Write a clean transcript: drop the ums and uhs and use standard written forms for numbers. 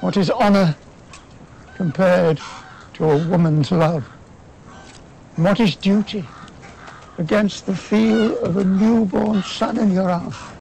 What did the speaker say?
What is honour compared to a woman's love? And what is duty against the feel of a newborn son in your arms?